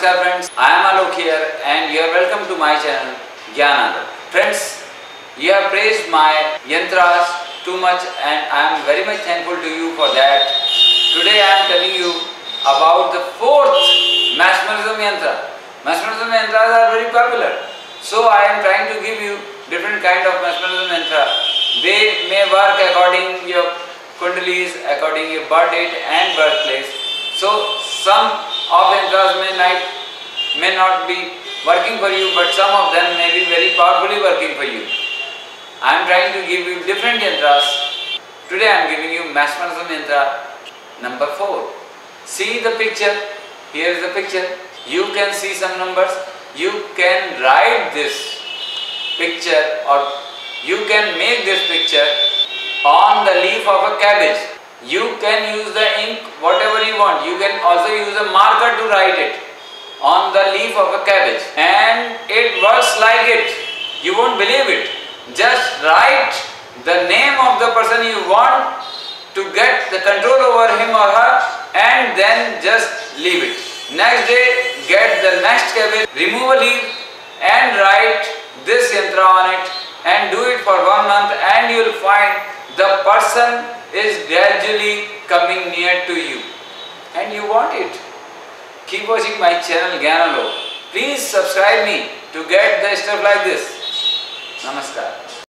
Namaskar friends, I am Alok here and you are welcome to my channel Alok. Friends, you have praised my yantras too much and I am very much thankful to you for that. Today I am telling you about the fourth mesmerism yantra. Mesmerism yantras are very popular. So I am trying to give you different kind of mesmerism yantra. They may work according your kundalis, according your birth date and birthplace. So some of the yantras may not be working for you, but some of them may be very powerfully working for you. I am trying to give you different yantras. Today I am giving you mesmerism yantra number 4. See the picture. Here is the picture. You can see some numbers. You can write this picture or you can make this picture on the leaf of a cabbage. You can use the ink whatever you want. You can also use a marker to write it on the leaf of a cabbage. And it works like it. You won't believe it. Just write the name of the person you want to get the control over him or her and then just leave it. Next day, get the next cabbage, remove a leaf and write this yantra on it and do it for 1 month and you will find the person is gradually coming near to you and you want it. Keep watching my channel Alok. Please subscribe me to get the stuff like this. Namaskar.